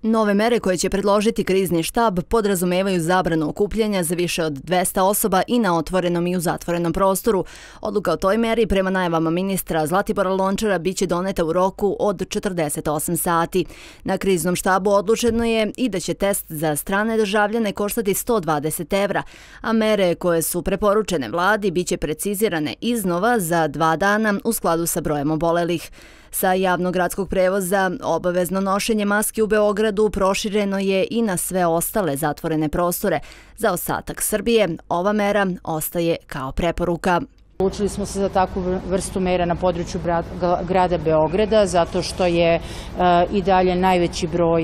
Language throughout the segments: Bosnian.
Nove mere koje će predložiti krizni štab podrazumevaju zabranu okupljanja za više od 200 osoba i na otvorenom i u zatvorenom prostoru. Odluka o toj meri, prema najavama ministra Zlatibora Lončara, biće doneta u roku od 48 sati. Na kriznom štabu odlučeno je i da će test za strane državljane koštati 120 evra, a mere koje su preporučene vladi biće precizirane iznova za 2 dana u skladu sa brojem obolelih. Sa javnog gradskog prevoza obavezno nošenje maski u Beogradu prošireno je i na sve ostale zatvorene prostore. Za ostatak Srbije ova mera ostaje kao preporuka. Odlučili smo se za takvu vrstu mera na području grada Beograda zato što je i dalje najveći broj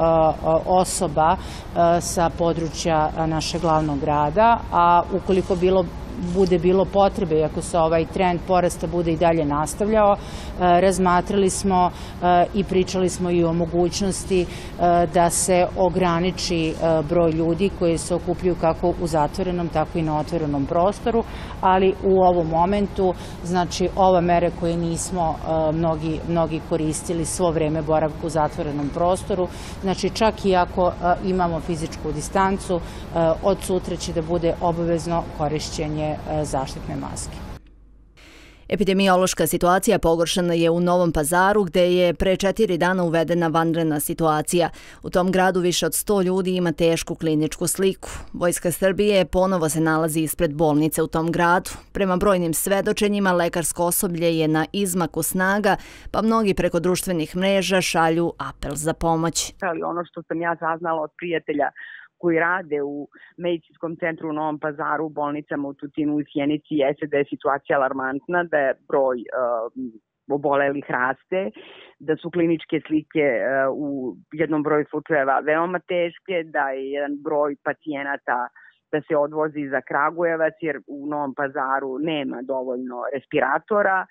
osoba sa područja našeg glavnog grada, a ukoliko bude bilo potrebe i ako se ovaj trend porasta bude i dalje nastavljao, razmatrali smo i pričali smo i o mogućnosti da se ograniči broj ljudi koji se okupljaju kako u zatvorenom, tako i na otvorenom prostoru, ali u ovom momentu, znači ove mere koje nismo mnogi koristili svo vreme boravka u zatvorenom prostoru, znači čak i ako imamo fizičku distancu, od sutra će da bude obavezno korišćenje zaštitne maske. Epidemiološka situacija pogoršana je u Novom Pazaru, gde je pre 4 dana uvedena vanredna situacija. U tom gradu više od 100 ljudi ima tešku kliničku sliku. Vojska Srbije ponovo se nalazi ispred bolnice u tom gradu. Prema brojnim svedočenjima, lekarsko osoblje je na izmaku snaga, pa mnogi preko društvenih mreža šalju apel za pomoć. Ali ono što sam ja saznala od prijatelja koji rade u medicinskom centru u Novom Pazaru, u bolnicama u Tutinu i Sjenici, jeste da je situacija alarmantna, da je broj obolelih raste, da su kliničke slike u jednom broju slučajeva veoma teške, da je jedan broj pacijenata da se odvozi za Kragujevac jer u Novom Pazaru nema dovoljno respiratora,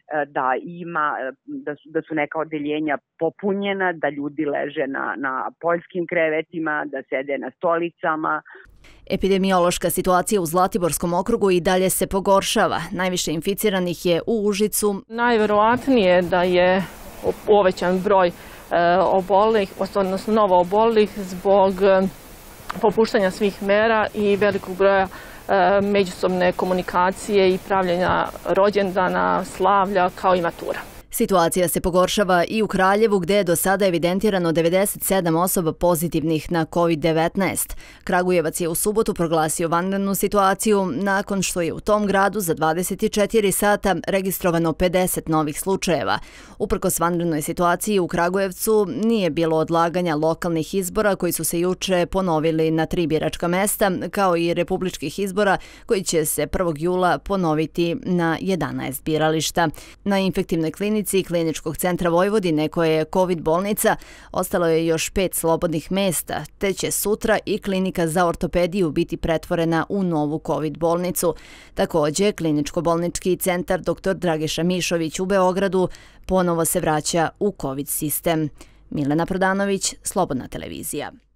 da su neka odeljenja popunjena, da ljudi leže na poljskim krevetima, da sede na stolicama. Epidemiološka situacija u Zlatiborskom okrugu i dalje se pogoršava. Najviše inficiranih je u Užicu. Najverovatnije da je povećan broj obolelih, odnosno novo obolelih zbog popuštanja svih mera i velikog broja međusobne komunikacije i pravljenja rođendana, slavlja kao i matura. Situacija se pogoršava i u Kraljevu, gde je do sada evidentirano 97 osoba pozitivnih na COVID-19. Kragujevac je u subotu proglasio vanrednu situaciju nakon što je u tom gradu za 24 sata registrovano 50 novih slučajeva. Uprkos vanrednoj situaciji u Kragujevcu nije bilo odlaganja lokalnih izbora koji su se juče ponovili na 3 biračka mesta, kao i republičkih izbora koji će se 1. jula ponoviti na 11 birališta. Na infektivnoj klinici Kliničkog centra Vojvodine, koje je COVID bolnica, ostalo je još 5 slobodnih mesta, te će sutra i klinika za ortopediju biti pretvorena u novu COVID bolnicu. Također, Kliničko-bolnički centar dr. Dragiša Mišović u Beogradu ponovo se vraća u COVID sistem. Milena Prodanović, Slobodna televizija.